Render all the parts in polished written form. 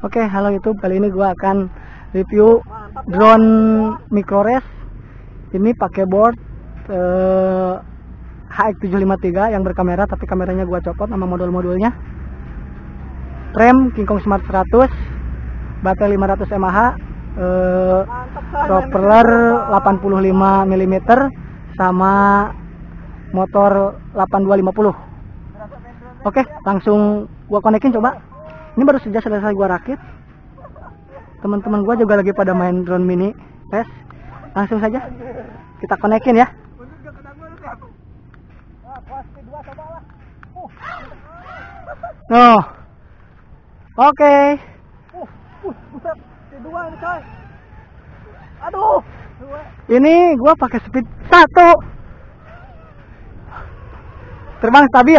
Oke, halo YouTube. Kali ini gua akan review drone micro-res. Ini pakai board HX753 yang berkamera, tapi kameranya gua copot sama modul-modulnya. Frame King Kong Smart 100, baterai 500 mAh, propeller 85 mm sama motor 8250. Oke, langsung gua konekin coba. Ini baru saja selesai gua rakit. Teman-teman gua juga lagi pada main drone mini res. Langsung saja kita konekin ya. Oh. Oke. Aduh. Ini gua pakai speed 1. Terbang stabil.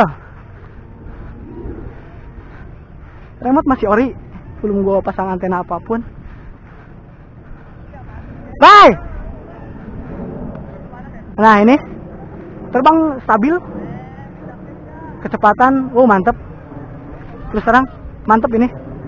Remote masih ori, belum gua pasang antena apapun. Bye. Nah ini terbang stabil, kecepatan, mantep. Terus terang, mantep ini.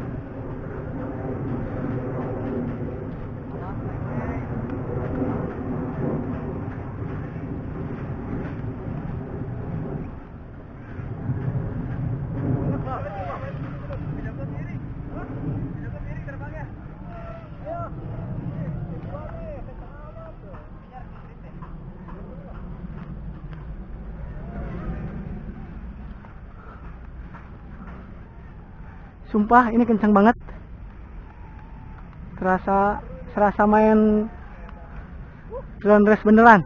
Sumpah ini kencang banget. Serasa main drone race beneran.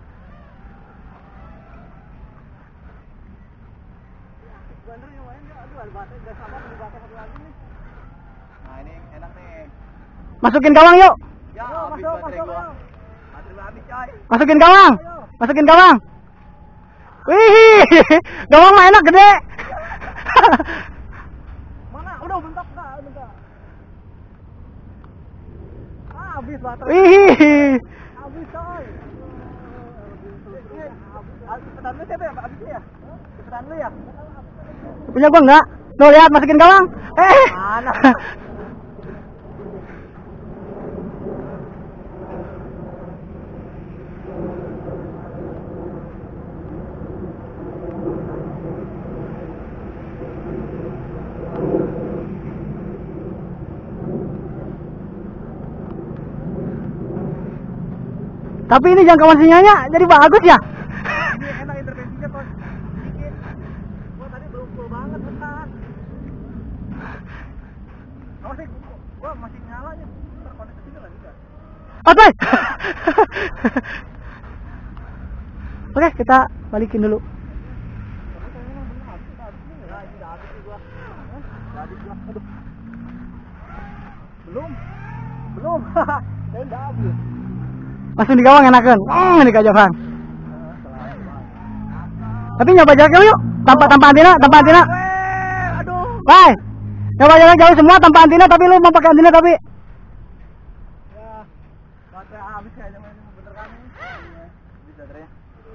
Nah ini enak nih. Masukin gawang yuk. Ya, masuk. Masukin gawang. Masukin gawang. Wih, gawang mah enak gede. Udah bentak. Habis baterai. Wih. Habis coy. Cepetan lu siapa ya? Habisnya ya? Cepetan lu ya? Punya gua enggak. Tuh lihat, masukin gawang. Mana? Tapi ini jangkauan sinyalnya jadi bagus ya. Ini enak intervensinya kok. Dikit. Gua tadi belum full banget bentar. Awas sih, gua masih nyala nya. Terkonek ke sini lagi enggak? Oke. Oke, kita balikin dulu. Belum. Saya udah habis. Langsung di gawang enakan. Ini kajakan. Tapi nyoba jarak jauh yuk. Tanpa antena. Aduh. Bye. Nyoba jarak jauh semua tanpa antena, tapi lu mau pakai antena tapi. Ya. Baterai habis kayaknya bener kan ini. Bisa baterainya.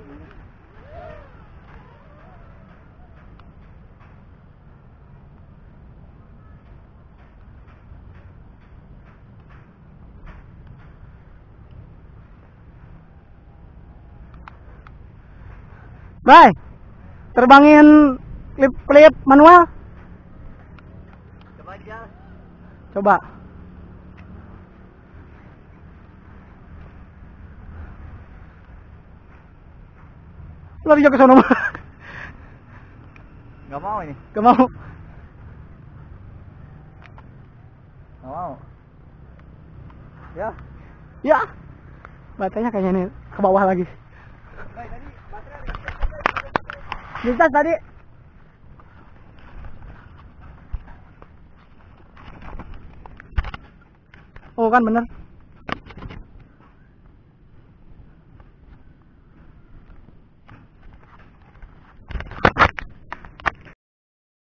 Bye. Terbangin klip manual. Coba aja. Coba. Lari ke sono. Enggak mau ini. Gak mau. Enggak mau. Ya. Ya. Baterainya kayaknya nih ke bawah lagi. Bisa tadi. Oh kan bener.